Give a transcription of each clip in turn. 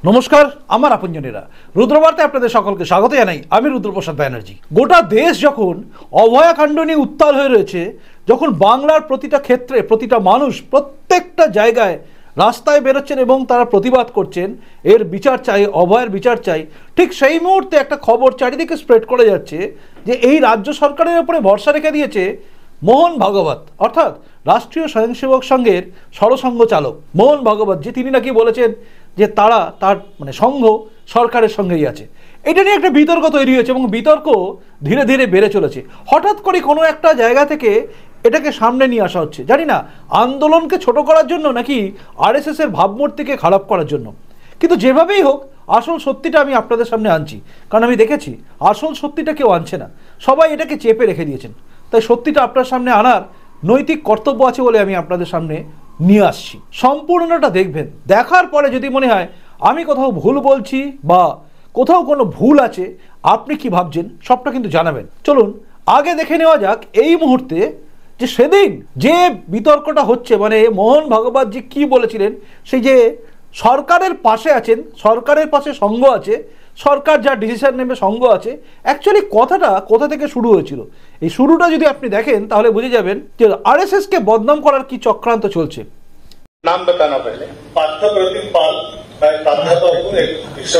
নমস্কার, আমার আপনজনেরা রুদ্রবার্তায় আপনাদের সকলকে স্বাগত জানাই। আমি রুদ্রপ্রসাদ ব্যানার্জি। গোটা দেশ যখন অভয়াকাণ্ড নিয়ে উত্তাল হয়ে রয়েছে, যখন বাংলার প্রতিটা ক্ষেত্রে প্রতিটা মানুষ প্রত্যেকটা জায়গায় রাস্তায় বেরোচ্ছেন এবং তারা প্রতিবাদ করছেন, এর বিচার চাই, অভয়ের বিচার চাই, ঠিক সেই মুহূর্তে একটা খবর চারিদিকে স্প্রেড করে যাচ্ছে যে এই রাজ্য সরকারের উপরে ভরসা রেখে দিয়েছে মোহন ভাগবত, অর্থাৎ রাষ্ট্রীয় স্বয়ংসেবক সংঘের সরসংঘ চালক মোহন ভাগবত, যে তিনি নাকি বলেছেন যে তার সংঘ সরকারের সঙ্গেই আছে। এটা নিয়ে একটা বিতর্ক তৈরি হয়েছে এবং বিতর্ক ধীরে ধীরে বেড়ে চলেছে। হঠাৎ করে কোনো একটা জায়গা থেকে এটাকে সামনে নিয়ে আসা হচ্ছে, জানি না আন্দোলনকে ছোট করার জন্য নাকি আরএসএসের ভাবমূর্তিকে খারাপ করার জন্য। কিন্তু যেভাবেই হোক আসল সত্যিটা আমি আপনাদের সামনে আনছি, কারণ আমি দেখেছি আসল সত্যিটা কেউ আনছে না, সবাই এটাকে চেপে রেখে দিয়েছেন। তাই সত্যিটা আপনার সামনে আনার নৈতিক কর্তব্য আছে বলে আমি আপনাদের সামনে নিয়ে আসছি। সম্পূর্ণটা দেখবেন, দেখার পরে যদি মনে হয় আমি কোথাও ভুল বলছি বা কোথাও কোনো ভুল আছে, আপনি কি ভাবছেন সবটা কিন্তু জানাবেন। চলুন আগে দেখে নেওয়া যাক এই মুহূর্তে যে সেদিন যে বিতর্কটা হচ্ছে, মোহন ভাগবতজি কি বলেছিলেন, সেই যে সরকারের পাশে আছেন, সরকারের পাশে সংঘ আছে, সরকার যা ডিসিশন নেবে সংঘ আছে। অ্যাকচুয়ালি কথাটা কোথা থেকে শুরু হয়েছিল, এই শুরুটা যদি আপনি দেখেন তাহলে বুঝে যাবেন যে आरएसएस কে बदनाम করার কি চক্রান্ত চলছে। नाम बताना पहले। पार्थ प्रतिम पाल, मैं प्राध्यापक हूँ एक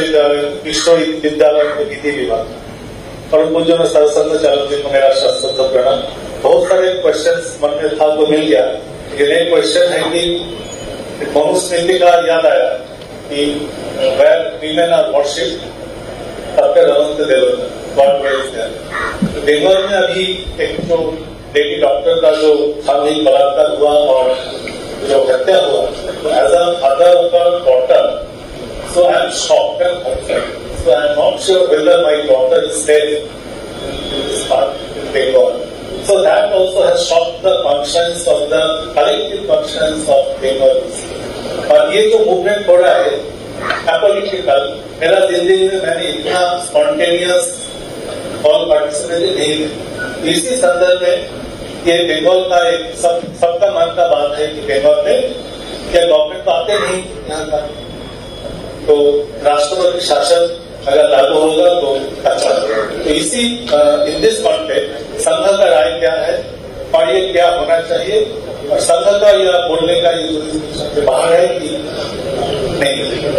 विश्वविद्यालय में विधि विभाग। परम पूज्य में सरसंघ चालक जी को मेरा शास्त्र प्रणाम। बहुत सारे क्वेश्चन मन में था तो मिल गया। ये क्वेश्चन है कि मनुस्मृति का याद आया कि where women are worshipped, सबके रवंत देवल गॉड प्रेज देयर। तो बंगाल में अभी एक जो लेडी डॉक्टर का जो सामूहिक बलात्कार हुआ और जो हत्या हुआ, तो as a father of a daughter, so I am shocked and hurted. So I am not sure whether my daughter is safe in this part in Bengal. So that also has shocked the conscience of the collective conscience of Bengalis. और ये जो movement हो रहा है apolitical, मेरा जिंदगी में मैंने इतना स्पॉन्टेनियस ऑल पार्टिसिपेट नहीं है। इसी संदर्भ में ये बंगाल का एक सबका मन का बात है कि बंगाल में क्या गवर्नमेंट तो आते नहीं यहाँ का, तो राष्ट्रपति शासन अगर लागू होगा तो अच्छा होगा। तो इसी इन दिस कॉन्टेक्स्ट संघ का राय क्या है और ये क्या होना चाहिए, और संघ का यह बोलने का ये जो बाहर है कि नहीं।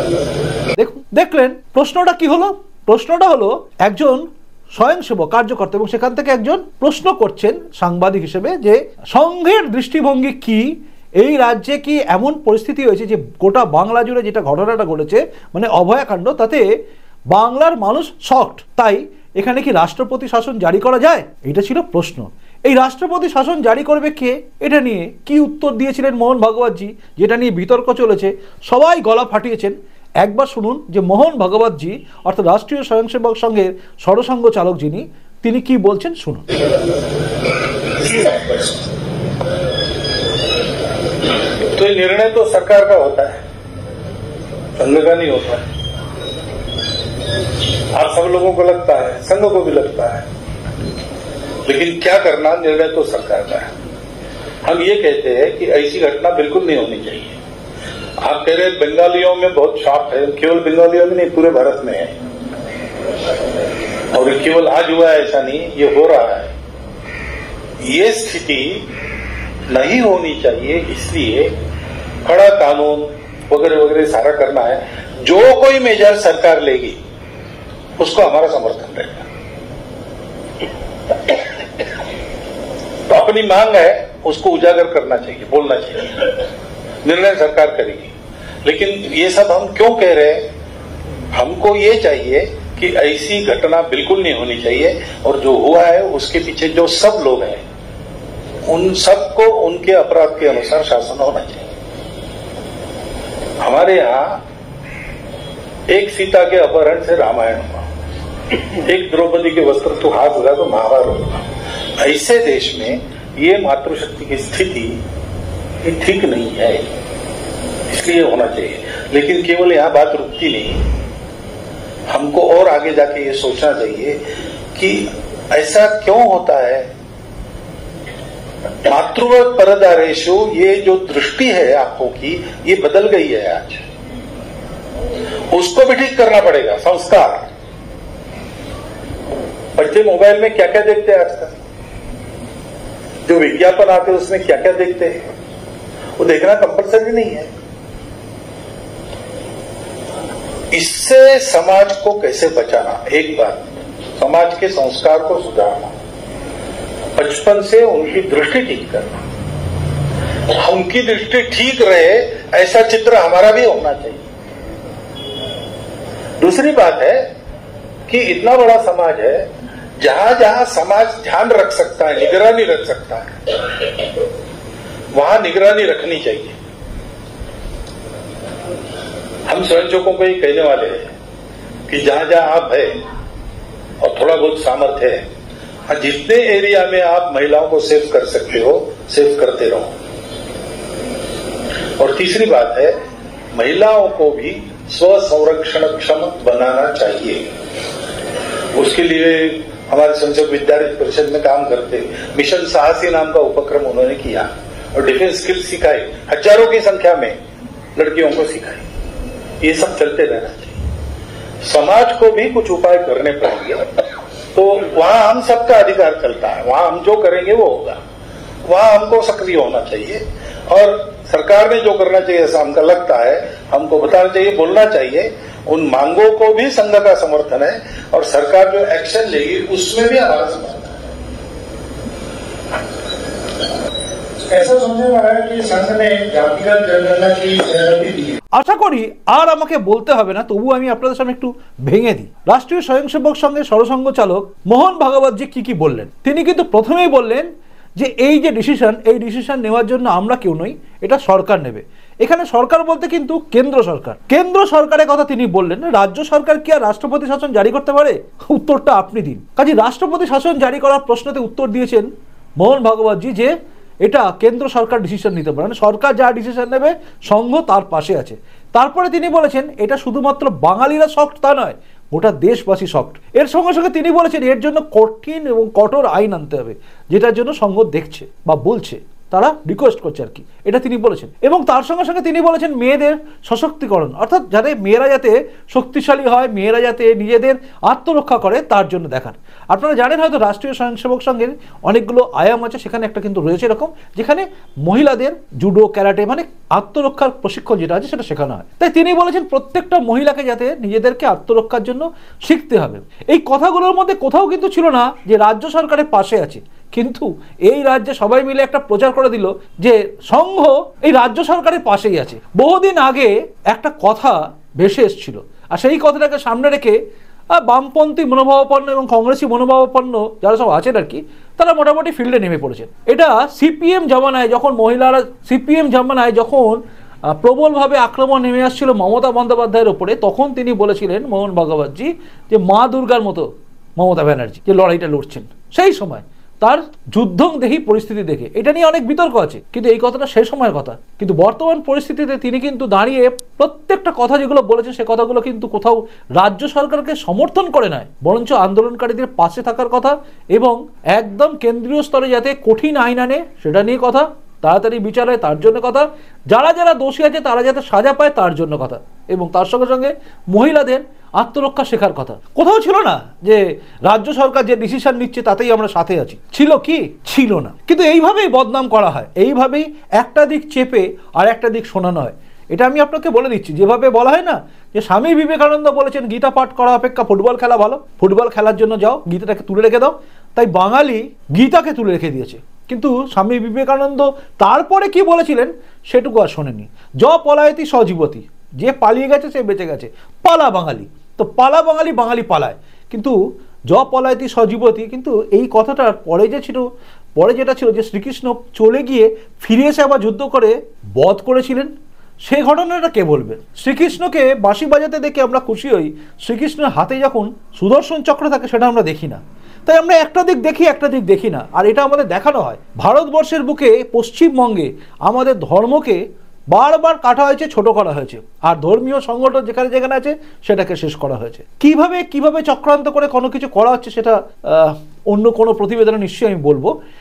দেখলেন প্রশ্নটা কি হলো? প্রশ্নটা হলো একজন স্বয়ংসেবক কার্যকর্তা এবং সেখান থেকে একজন প্রশ্ন করছেন সাংবাদিক হিসেবে যে সংঘের দৃষ্টিভঙ্গি কি, এই রাজ্যে কি এমন পরিস্থিতি হয়েছে যে গোটা বাংলা জুড়ে যেটা ঘটনাটা ঘটেছে অভয়াকাণ্ড, তাতে বাংলার মানুষ শকড, তাই এখানে কি রাষ্ট্রপতি শাসন জারি করা যায়? এটা ছিল প্রশ্ন। এই রাষ্ট্রপতি শাসন জারি করবে কে, এটা নিয়ে কি উত্তর দিয়েছিলেন মোহন ভাগবতজি, যেটা নিয়ে বিতর্ক চলেছে, সবাই গলা ফাটিয়েছেন। একবার শুনুন যে মোহন ভাগবতজি অর্থাৎ রাষ্ট্রীয় স্বয়ংসেবক সংঘের সরসংঘ চালক যিনি, তিনি কি বলছেন শুনুন। तो ये निर्णय तो सरकार का होता है, संघ का नहीं होता है। आप सब लोगों को लगता है, संघ को भी लगता है, लेकिन क्या करना, निर्णय तो सरकार का है। हम ये कहते हैं कि ऐसी घटना बिल्कुल नहीं होनी चाहिए। आप कह रहे बंगालियों में बहुत शॉक है, केवल बंगालियों में नहीं पूरे भारत में है, और केवल आज हुआ है ऐसा नहीं, ये हो रहा है। ये स्थिति नहीं होनी चाहिए, इसलिए कड़ा कानून वगैरह वगैरह सारा करना है। जो कोई मेजर सरकार लेगी उसको हमारा समर्थन रहेगा। तो अपनी मांग है उसको उजागर करना चाहिए, बोलना चाहिए, निर्णय सरकार करेगी। लेकिन ये सब हम क्यों कह रहे हैं? हमको ये चाहिए कि ऐसी घटना बिल्कुल नहीं होनी चाहिए, और जो हुआ है उसके पीछे जो सब लोग हैं उन सबको उनके अपराध के अनुसार शासन होना चाहिए। हमारे यहाँ एक सीता के अपहरण से रामायण हुआ, एक द्रौपदी के वस्त्र तो हाथ लगा तो महाभारत हुआ। ऐसे देश में ये मातृशक्ति की स्थिति ये ठीक नहीं है, इसलिए होना चाहिए। लेकिन केवल यहाँ बात रुकती नहीं, हमको और आगे जाके ये सोचना चाहिए कि ऐसा क्यों होता है। मातृ परदारेशु ये जो दृष्टि है आंखों की, ये बदल गई है आज। उसको भी ठीक करना पड़ेगा। संस्कार, बच्चे मोबाइल में क्या क्या देखते हैं आजकल, जो विज्ञापन आते हैं उसमें क्या क्या देखते हैं, वो देखना कंपलसरी नहीं है। इससे समाज को कैसे बचाना, एक बात, समाज के संस्कार को सुधारना, बचपन से उनकी दृष्टि ठीक करना, उनकी दृष्टि ठीक रहे ऐसा चित्र हमारा भी होना चाहिए। दूसरी बात है कि इतना बड़ा समाज है, जहां जहां समाज ध्यान रख सकता है, निगरानी रख सकता है, वहां निगरानी रखनी चाहिए। हम स्वयंसेवकों को ही कहने वाले हैं कि जहां जहां आप है और थोड़ा बहुत सामर्थ्य है, जितने एरिया में आप महिलाओं को सेव कर सकते हो, सेव करते रहो। और तीसरी बात है, महिलाओं को भी स्व संरक्षण क्षम बनाना चाहिए। उसके लिए हमारे स्वयंसेवक विद्यार्थी परिषद में काम करते मिशन साहसी नाम का उपक्रम उन्होंने किया और डिफेंस स्किल सिखाई, हजारों की संख्या में लड़कियों को सिखाई। ये सब चलते रहना चाहिए। समाज को भी कुछ उपाय करने पड़ेंगे, तो वहां हम सबका अधिकार चलता है, वहां हम जो करेंगे वो होगा, वहां हमको सक्रिय होना चाहिए। और सरकार ने जो करना चाहिए ऐसा हमको लगता है, हमको बताना चाहिए, बोलना चाहिए। उन मांगों को भी संघ का समर्थन है और सरकार जो एक्शन लेगी उसमें भी हमारा समर्थन है। ऐसा समझने वाला है कि संघ ने जातिगत जनगणना की सहमति दी है। আশা করি আর আমাকে বলতে হবে না, তবু আমি আপনাদের সামনে একটু ভেঙে দিই। রাষ্ট্রীয় স্বয়ংসেবক সংঘের সরসংঘ চালক মোহন ভাগবত জি কি বললেন। তিনি কিন্তু প্রথমেই বললেন যে এই যে ডিসিশন, এই ডিসিশন নেওয়ার জন্য আমরা কেউ নই, এটা সরকার নেবে। এখানে সরকার বলতে কিন্তু কেন্দ্র সরকার, কেন্দ্র সরকারের কথা তিনি বললেন। রাজ্য সরকার কি আর রাষ্ট্রপতি শাসন জারি করতে পারে? উত্তরটা আপনি দিন। কাজে রাষ্ট্রপতি শাসন জারি করার প্রশ্নতে উত্তর দিয়েছেন মোহন ভাগবত জি যে এটা কেন্দ্র সরকার ডিসিশন নিতে পারে, সরকার যা ডিসিশন নেবে সংঘ তার পাশে আছে। তারপরে তিনি বলেছেন এটা শুধুমাত্র বাঙালিরা শক্ট তা নয়, গোটা দেশবাসী শক্ট। এর সঙ্গে সঙ্গে তিনি বলেছেন এর জন্য কঠিন এবং কঠোর আইন আনতে হবে, যেটার জন্য সংঘ দেখছে বা বলছে, তারা রিকোয়েস্ট করছে আর কি, এটা তিনি বলেছেন। এবং তার সঙ্গে সঙ্গে তিনি বলেছেন মেয়েদের সশক্তিকরণ, অর্থাৎ যাতে মেয়েরা যাতে শক্তিশালী হয়, মেয়েরা যাতে নিজেদের আত্মরক্ষা করে তার জন্য দেখান। আপনারা জানেন হয়তো রাষ্ট্রীয় স্বয়ংসেবক সংঘের অনেকগুলো আয়াম আছে, সেখানে একটা কিন্তু রয়েছে এরকম, যেখানে মহিলাদের জুডো, ক্যারাটে মানে আত্মরক্ষার প্রশিক্ষণ যেটা আছে সেটা শেখানো হয়। তাই তিনি বলেছেন প্রত্যেকটা মহিলাকে যাতে নিজেদেরকে আত্মরক্ষার জন্য শিখতে হবে। এই কথাগুলোর মধ্যে কোথাও কিন্তু ছিল না যে রাজ্য সরকারের পাশে আছে, কিন্তু এই রাজ্যে সবাই মিলে একটা প্রচার করে দিল যে সংঘ এই রাজ্য সরকারের পাশেই আছে। বহুদিন আগে একটা কথা ভেসে এসেছিল, আর সেই কথাটাকে সামনে রেখে বামপন্থী মনোভাবাপন্ন এবং কংগ্রেসি মনোভাবাপন্ন যারা সব আছেন আর কি, তারা মোটামুটি ফিল্ডে নেমে পড়েছেন। এটা সিপিএম জামানায় যখন মহিলারা, সিপিএম জামানায় যখন প্রবলভাবে আক্রমণ নেমে আসছিল মমতা বন্দ্যোপাধ্যায়ের ওপরে, তখন তিনি বলেছিলেন মোহন ভাগবতজি যে মা দুর্গার মতো মমতা ব্যানার্জি যে লড়াইটা লড়ছেন, সেই সময় তার যুদ্ধংদেহী পরিস্থিতি দেখে এটা নিয়ে অনেক বিতর্ক আছে, কিন্তু এই কথাটা সেই সময়ের কথা। কিন্তু বর্তমান পরিস্থিতিতে তিনি কিন্তু দাঁড়িয়ে প্রত্যেকটা কথা যেগুলো বলেছেন সে কথাগুলো কিন্তু কোথাও রাজ্য সরকারকে সমর্থন করে নয়, বরঞ্চ আন্দোলনকারীদের পাশে থাকার কথা এবং একদম কেন্দ্রীয় স্তরে যাতে কঠিন আইন আনে সেটা নিয়ে কথা, তাড়াতাড়ি বিচার হয় তার জন্য কথা, যারা যারা দোষী আছে তারা যাতে সাজা পায় তার জন্য কথা, এবং তার সঙ্গে সঙ্গে মহিলাদের আত্মরক্ষা শেখার কথা। কোথাও ছিল না যে রাজ্য সরকার যে ডিসিশন নিচ্ছে তাতেই আমরা সাথে আছি, ছিল কি? ছিল না। কিন্তু এইভাবেই বদনাম করা হয়, এইভাবেই একটা দিক চেপে আর একটা দিক শোনানো হয়। এটা আমি আপনাকে বলে দিচ্ছি, যেভাবে বলা হয় না যে স্বামী বিবেকানন্দ বলেছেন গীতা পাঠ করা অপেক্ষা ফুটবল খেলা ভালো, ফুটবল খেলার জন্য যাও, গীতাটাকে তুলে রেখে দাও, তাই বাঙালি গীতাকে তুলে রেখে দিয়েছে। কিন্তু স্বামী বিবেকানন্দ তারপরে কি বলেছিলেন সেটুকু আর শোনেনি। য পলায়তি সজীবতী, যে পালিয়ে গেছে সে বেঁচে গেছে, পালা বাঙালি। তো পালা বাঙালি, বাঙালি পালায়, কিন্তু য পলায়তি সজীবতী। কিন্তু এই কথাটার পরে যে ছিল, পরে যেটা ছিল যে শ্রীকৃষ্ণ চলে গিয়ে ফিরে এসে আবার যুদ্ধ করে বধ করেছিলেন, সেই ঘটনাটা কে বলবে? শ্রীকৃষ্ণকে বাঁশি বাজাতে দেখে আমরা খুশি হই, শ্রীকৃষ্ণের হাতে যখন সুদর্শন চক্র থাকে সেটা আমরা দেখি না। তাই আমরা একটা দিক দেখি, একটা দিক দেখি না, আর এটা আমাদের দেখানো হয়। ভারতবর্ষের বুকে পশ্চিমবঙ্গে আমাদের ধর্মকে বারবার কাটা হয়েছে, ছোট করা হয়েছে, আর ধর্মীয় সংগঠন যেখানে যেখানে আছে সেটাকে শেষ করা হয়েছে। কিভাবে কিভাবে চক্রান্ত করে কোনো কিছু করা হচ্ছে সেটা অন্য কোনো প্রতিবেদনে নিশ্চয়ই আমি বলবো।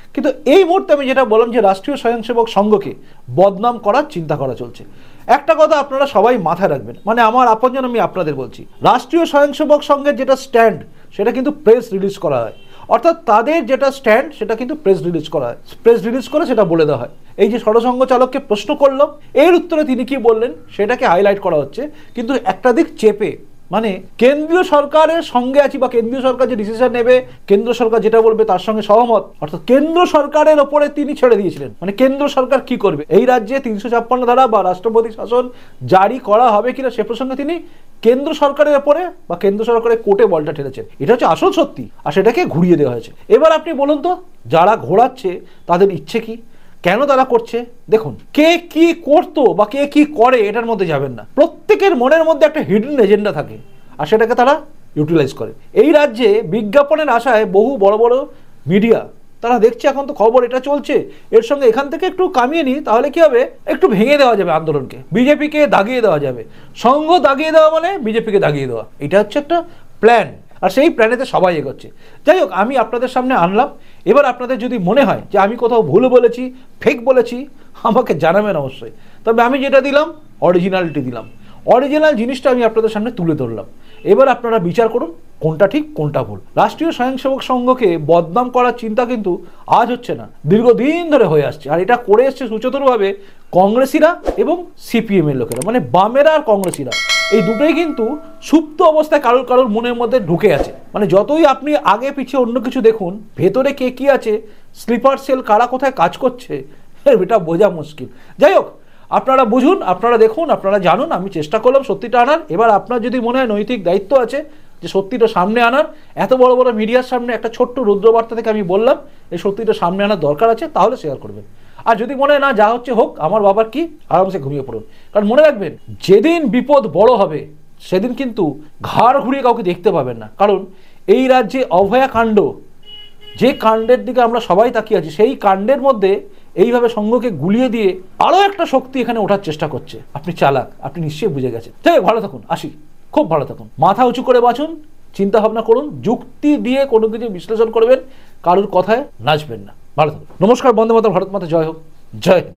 কিন্তু এই মুহূর্তে আমি যেটা বললাম যে রাষ্ট্রীয় স্বয়ংসেবক সংঘকে বদনাম করার চিন্তা করা চলছে। একটা কথা আপনারা সবাই মাথায় রাখবেন, মানে আমার আপনজন আমি আপনাদের বলছি, রাষ্ট্রীয় স্বয়ংসেবক সংঘের যেটা স্ট্যান্ড সেটা কিন্তু প্রেস রিলিজ করা হয়, অর্থাৎ তাদের যেটা স্ট্যান্ড সেটা কিন্তু প্রেস রিলিজ করা হয়, প্রেস রিলিজ করে সেটা বলে দেওয়া হয়। এই যে সরসংঘ চালককে প্রশ্ন করলাম, এর উত্তরে তিনি কি বললেন সেটাকে হাইলাইট করা হচ্ছে, কিন্তু একটা দিক চেপে, মানে কেন্দ্রীয় সরকারের সঙ্গে আছি বা কেন্দ্রীয় সরকার যে ডিসিশন নেবে, কেন্দ্র সরকার যেটা বলবে তার সঙ্গে সহমত, অর্থাৎ কেন্দ্র সরকারের ওপরে তিনি ছেড়ে দিয়েছিলেন, মানে কেন্দ্র সরকার কি করবে, এই রাজ্যে 356 ধারা বা রাষ্ট্রপতি শাসন জারি করা হবে কিনা সে প্রসঙ্গে তিনি কেন্দ্র সরকারের ওপরে বা কেন্দ্র সরকারের কোর্টে বলটা ঠেলেছেন। এটা হচ্ছে আসল সত্যি, আর সেটাকে ঘুরিয়ে দেওয়া হয়েছে। এবার আপনি বলুন তো, যারা ঘোরাচ্ছে তাদের ইচ্ছে কি, কেন তারা করছে? দেখুন, কে কি করতো বা কে কি করে এটার মধ্যে যাবেন না, প্রত্যেকের মনের মধ্যে একটা হিডেন এজেন্ডা থাকে আর সেটাকে তারা ইউটিলাইজ করে। এই রাজ্যে বিজ্ঞাপনের আশায় বহু বড় বড় মিডিয়া তারা দেখছে এখন তো খবর এটা চলছে, এর সঙ্গে এখান থেকে একটু কামিয়ে নিই, তাহলে কি হবে, একটু ভেঙে দেওয়া যাবে আন্দোলনকে, বিজেপিকে দাগিয়ে দেওয়া যাবে। সংঘ দাগিয়ে দেওয়া মানে বিজেপিকে দাগিয়ে দেওয়া, এটা হচ্ছে একটা প্ল্যান, আর সেই প্ল্যানেতে সবাই এগোচ্ছে। যাই হোক, আমি আপনাদের সামনে আনলাম। এবার আপনাদের যদি মনে হয় যে আমি কোথাও ভুল বলেছি, ফেক বলেছি, আমাকে জানাবেন অবশ্যই। তবে আমি যেটা দিলাম অরিজিনালিটি দিলাম, অরিজিনাল জিনিসটা আমি আপনাদের সামনে তুলে ধরলাম। এবার আপনারা বিচার করুন কোনটা ঠিক কোনটা ভুল। রাষ্ট্রীয় স্বয়ংসেবক সংঘকে বদনাম করার চিন্তা কিন্তু আজ হচ্ছে না, দীর্ঘদিন ধরে হয়ে আসছে, আর এটা করে এসছে সুচতুরভাবে কংগ্রেসিরা এবং সিপিএম এর লোকেরা, মানে বামেরা আর কংগ্রেসিরা, এই দুটোই কিন্তু সুপ্ত অবস্থায় কারোর কারোর মনের মধ্যে ঢুকে আছে। মানে যতই আপনি আগে পিছিয়ে অন্য কিছু দেখুন, ভেতরে কে কি আছে, স্লিপার সেল কারা কোথায় কাজ করছে, এটা বোঝা মুশকিল। যাই হোক, আপনারা বুঝুন, আপনারা দেখুন, আপনারা জানুন। আমি চেষ্টা করলাম সত্যিটা আনার। এবার আপনার যদি মনে হয় নৈতিক দায়িত্ব আছে যে সত্যিটা সামনে আনার, এত বড় বড় মিডিয়ার সামনে একটা ছোট্ট রুদ্রবার্তা থেকে আমি বললাম এই সত্যিটা সামনে আনার দরকার আছে, তাহলে শেয়ার করবেন। আর যদি মনে হয় না যা হচ্ছে হোক, আমার বাবার কি, আরামসে ঘুমিয়ে পড়ুন। কারণ মনে রাখবেন, যেদিন বিপদ বড় হবে সেদিন কিন্তু ঘাড় ঘুরিয়ে কাউকে দেখতে পাবেন না। কারণ এই রাজ্যে অভয়া কাণ্ড, যে কাণ্ডের দিকে আমরা সবাই তাকিয়ে আছি, সেই কাণ্ডের মধ্যে এইভাবে সংঘকে গুলিয়ে দিয়ে আরো একটা শক্তি এখানে ওঠার চেষ্টা করছে। আপনি চালাক, আপনি নিশ্চয়ই বুঝে গেছেন। যাই ভালো থাকুন, আসি, খুব ভালো থাকুন, মাথা উঁচু করে বাঁচুন, চিন্তা ভাবনা করুন, যুক্তি দিয়ে কোনো কিছু বিশ্লেষণ করবেন, কারোর কথায় নাচবেন না। ভালো থাকুন। নমস্কার, বন্দে মাতরম, ভারত মাতা জয় হোক, জয় হিন্দ।